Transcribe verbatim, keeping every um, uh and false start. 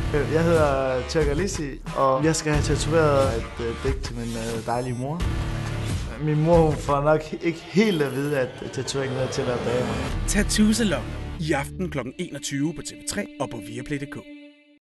Jeg hedder Tjerk Alissi, og jeg skal have tatoveret et uh, digt til min uh, dejlige mor. Min mor får nok ikke helt at vide, at tatoveringen er til at bage mig. Tattoo Salon i aften klokken enogtyve på T V tre og på Viaplay punktum d k.